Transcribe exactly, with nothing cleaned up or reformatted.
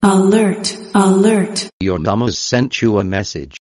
Alert, alert. Your mum has sent you a message.